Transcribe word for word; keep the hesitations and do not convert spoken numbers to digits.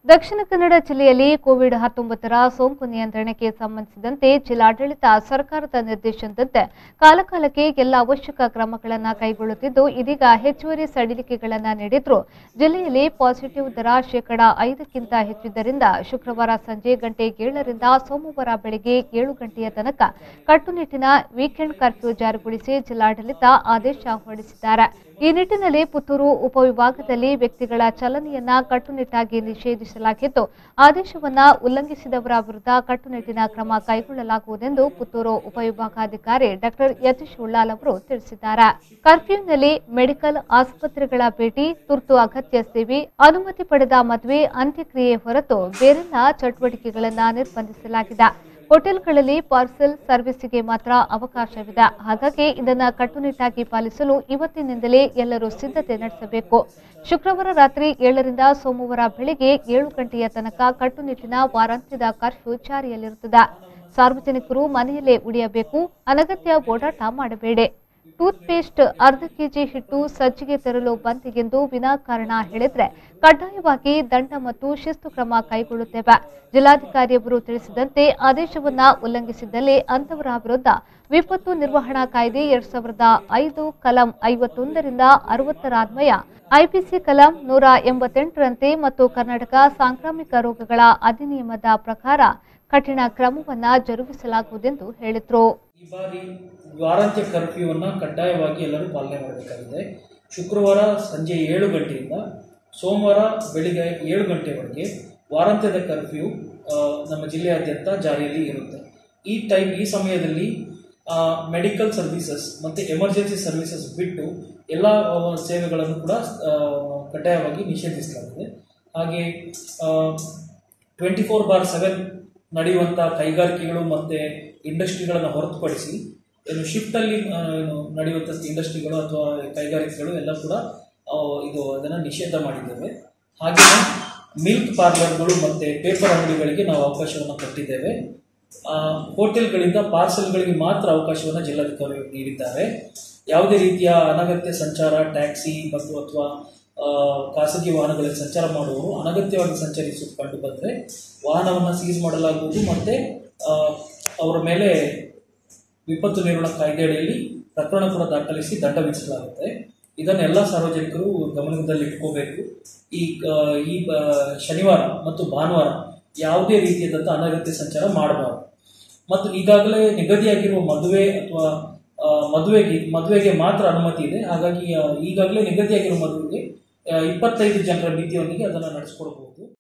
ದಕ್ಷಿಣ ಕನ್ನಡ ಜಿಲ್ಲೆಯಲ್ಲಿ ಕೋವಿಡ್ ಹತ್ತೊಂಬತ್ತರ ಸೋಂಕು ನಿಯಂತ್ರಣಕ್ಕೆ ಸಂಬಂಧಿಸಿದಂತೆ ಜಿಲ್ಲಾಡಳಿತ ಸರ್ಕಾರದ ನಿರ್ದೇಶನದಂತೆ ಕಾಲಕಾಲಕ್ಕೆ ಎಲ್ಲ ಅವಶ್ಯಕ ಕ್ರಮಗಳನ್ನು ಕೈಗೊಳ್ಳುತ್ತಿದ್ದು ಇದೀಗ ಹೆಚ್ಚುವರಿ ಸಡಿಲಿಕೆಗಳನ್ನು ನೀಡಿದ್ರು ಜಿಲ್ಲೆಯಲ್ಲಿ ಪಾಸಿಟಿವ್ ದರ ಶೇಕಡ ಐದಕ್ಕಿಂತ ಹೆಚ್ಚಿದ್ದರಿಂದ ಶುಕ್ರವಾರ ಸಂಜೆ ಗಂಟೆ ಏಳರಿಂದ ಸೋಮವಾರ ಬೆಳಗ್ಗೆ ಏಳು ಗಂಟೆಯ ತನಕ ಕಟ್ಟುನಿಟ್ಟಿನ ವೀಕೆಂಡ್ ಕರ್ಫ್ಯೂ ಜಾರಿಗೊಳಿಸಿ ಜಿಲ್ಲಾಡಳಿತ ಆದೇಶ ಹೊರಡಿಸಿದ್ದಾರೆ। ಈ ನಿಟ್ಟಿನಲ್ಲಿ ಪುತ್ತೂರು ಉಪವಿಭಾಗದಲ್ಲಿ ವ್ಯಕ್ತಿಗಳ ಚಲನೆಯನ್ನ ಕಟ್ಟುನಿಟ್ಟಾಗಿ ನಿಷೇಧಿಸಲಾಗಿದ್ದು ಆದೇಶವನ್ನ ಉಲ್ಲಂಘಿಸಿದವರ ವಿರುದ್ಧ ಕಟ್ಟುನಿಟ್ಟಿನ ಕ್ರಮ ಕೈಗೊಳ್ಳಲಾಗುವುದೆಂದು ಪುತ್ತೂರು ಉಪವಿಭಾಗಾಧಿಕಾರಿ ಡಾಕ್ಟರ್ ಯತೀಶ್ ಉಳ್ಳಾಲ್ ಅವರು ತಿಳಿಸಿದ್ದಾರೆ। ಕರ್ಫ್ಯೂನಲ್ಲಿ ಮೆಡಿಕಲ್ ಆಸ್ಪತ್ರೆಗಳ ಭೇಟಿ, ತುರ್ತು ಅಗತ್ಯ ಸೇವೆ, ಅನುಮತಿ ಪಡೆದ ಮದುವೆ, ಅಂತ್ಯಕ್ರಿಯೆ ಹೊರತು ಬೇರೆಲ್ಲ ಚಟುವಟಿಕೆಗಳನ್ನು ನಿರ್ಬಂಧಿಸಲಾಗಿದೆ। ಹೋಟೆಲ್ಗಳಲ್ಲಿ ಪಾರ್ಸೆಲ್ ಸರ್ವಿಸ್ಗೆ ಮಾತ್ರ ಅವಕಾಶವಿದೆ। ಹಾಗಾಗಿ ಇದನ್ನು ಕಟ್ಟುನಿಟ್ಟಾಗಿ ಪಾಲಿಸಲು ಇವತ್ತಿನಿಂದಲೇ ಎಲ್ಲರೂ ಸಿದ್ಧತೆ ನಡೆಸಬೇಕು। ಶುಕ್ರವಾರ ರಾತ್ರಿ ಏಳರಿಂದ ಸೋಮವಾರ ಬೆಳಗ್ಗೆ ಏಳು ಗಂಟೆಯ ತನಕ ಕಟ್ಟುನಿಟ್ಟಿನ ವಾರಾಂತ್ಯದ ಕರ್ಫ್ಯೂ ಜಾರಿಯಲ್ಲಿರುತ್ತದೆ। ಸಾರ್ವಜನಿಕರು ಮನೆಯಲ್ಲೇ ಉಳಿಯಬೇಕು, ಅನಗತ್ಯ ಓಡಾಟ ಮಾಡಬೇಡಿ। ಟೂತ್ ಪೇಸ್ಟ್ ಅರ್ಧ ಕೆಜಿ ಹಿಟ್ಟು ಸಜ್ಜಿಗೆ ತರಲು ಬಂದಿಗೆಂದು ವಿನಾಕಾರಣ ಹೇಳಿದ್ರೆ ಕಡ್ಡಾಯವಾಗಿ ದಂಡ ಮತ್ತು ಶಿಸ್ತು ಕ್ರಮ ಕೈಗೊಳ್ಳುತ್ತೇವೆ। ಜಿಲ್ಲಾಧಿಕಾರಿಯವರು ತಿಳಿಸಿದಂತೆ ಆದೇಶವನ್ನ ಉಲ್ಲಂಘಿಸಿದಲ್ಲಿ ಅಂತವರ ವಿರುದ್ಧ ವಿಪತ್ತು ನಿರ್ವಹಣಾ ಕಾಯ್ದೆ ಎರಡ್ ಸಾವಿರದ ಐದು ಕಲಂ ಐವತ್ತೊಂದರಿಂದ ಅರವತ್ತರ ಅನ್ವಯ ಐಪಿಸಿ ಕಲಂ ನೂರ ಎಂಬತ್ತೆಂಟರಂತೆ ಮತ್ತು ಕರ್ನಾಟಕ ಸಾಂಕ್ರಾಮಿಕ ರೋಗಗಳ ಅಧಿನಿಯಮದ ಪ್ರಕಾರ ಕಠಿಣ ಕ್ರಮವನ್ನ ಜರುಗಿಸಲಾಗುವುದೆಂದು ಹೇಳಿದರು। ಈ ಬಾರಿ ವಾರಾಂತ್ಯ ಕರ್ಫ್ಯೂವನ್ನು ಕಡ್ಡಾಯವಾಗಿ ಎಲ್ಲರೂ ಪಾಲನೆ ಮಾಡಬೇಕಾಗಿದೆ। ಶುಕ್ರವಾರ ಸಂಜೆ ಏಳು ಗಂಟೆಯಿಂದ ಸೋಮವಾರ ಬೆಳಿಗ್ಗೆ ಏಳು ಗಂಟೆವರೆಗೆ ವಾರಾಂತ್ಯದ ಕರ್ಫ್ಯೂ ನಮ್ಮ ಜಿಲ್ಲೆಯಾದ್ಯಂತ ಜಾರಿಯಲ್ಲಿ ಇರುತ್ತೆ। ಈ ಟೈಮ್ ಈ ಸಮಯದಲ್ಲಿ ಮೆಡಿಕಲ್ ಸರ್ವಿಸಸ್ ಮತ್ತು ಎಮರ್ಜೆನ್ಸಿ ಸರ್ವಿಸಸ್ ಬಿಟ್ಟು ಎಲ್ಲ ಸೇವೆಗಳನ್ನು ಕೂಡ ಕಡ್ಡಾಯವಾಗಿ ನಿಷೇಧಿಸಲಾಗಿದೆ। ಹಾಗೆ ಟ್ವೆಂಟಿ ಫೋರ್ ಬಾರ್ ಸೆವೆನ್ ನಡೆಯುವಂಥ ಕೈಗಾರಿಕೆಗಳು ಮತ್ತು ಇಂಡಸ್ಟ್ರಿಗಳನ್ನು ಹೊರತುಪಡಿಸಿ ಏನು ಶಿಫ್ಟಲ್ಲಿ ನಡೆಯುವಂಥ ಇಂಡಸ್ಟ್ರಿಗಳು ಅಥವಾ ಕೈಗಾರಿಕೆಗಳು ಎಲ್ಲ ಕೂಡ ಇದು ಅದನ್ನು ನಿಷೇಧ ಮಾಡಿದ್ದೇವೆ। ಹಾಗೆಯೇ ಮಿಲ್ಕ್ ಪಾರ್ಲರ್ಗಳು ಮತ್ತು ಪೇಪರ್ ಅಂಗಡಿಗಳಿಗೆ ನಾವು ಅವಕಾಶವನ್ನು ಕೊಟ್ಟಿದ್ದೇವೆ। ಹೋಟೆಲ್ಗಳಿಂದ ಪಾರ್ಸೆಲ್ಗಳಿಗೆ ಮಾತ್ರ ಅವಕಾಶವನ್ನು ಜಿಲ್ಲಾಧಿಕಾರಿಗಳು ನೀಡಿದ್ದಾರೆ। ಯಾವುದೇ ರೀತಿಯ ಅನಗತ್ಯ ಸಂಚಾರ, ಟ್ಯಾಕ್ಸಿ ಮತ್ತು ಅಥವಾ ಖಾಸಗಿ ವಾಹನಗಳಲ್ಲಿ ಸಂಚಾರ ಮಾಡುವವರು ಅನಗತ್ಯವಾಗಿ ಸಂಚರಿಸುವುದು ಕಂಡು ಬಂದರೆ ವಾಹನವನ್ನು ಸೀಸ್ ಮಾಡಲಾಗುವುದು ಮತ್ತು ಅವರ ಮೇಲೆ ವಿಪತ್ತು ನಿರ್ವಹಣಾ ಕಾಯ್ದೆ ಅಡಿಯಲ್ಲಿ ಪ್ರಕರಣ ಕೂಡ ದಾಖಲಿಸಿ ದಂಡ ವಿಧಿಸಲಾಗುತ್ತೆ। ಇದನ್ನೆಲ್ಲ ಸಾರ್ವಜನಿಕರು ಗಮನದಲ್ಲಿ ಇಟ್ಕೋಬೇಕು। ಈ ಈ ಶನಿವಾರ ಮತ್ತು ಭಾನುವಾರ ಯಾವುದೇ ರೀತಿಯಾದಂಥ ಅನಗತ್ಯ ಸಂಚಾರ ಮಾಡಬಾರದು ಮತ್ತು ಈಗಾಗಲೇ ನಿಗದಿಯಾಗಿರುವ ಮದುವೆ ಅಥವಾ ಮದುವೆಗೆ ಮದುವೆಗೆ ಮಾತ್ರ ಅನುಮತಿ ಇದೆ। ಹಾಗಾಗಿ ಈಗಾಗಲೇ ನಿಗದಿಯಾಗಿರುವ ಮದುವೆಗೆ ಇಪ್ಪತ್ತೈದು ಜನರ ಮಿತಿಯೊಂದಿಗೆ ಅದನ್ನು ನಡೆಸಿಕೊಡಬಹುದು।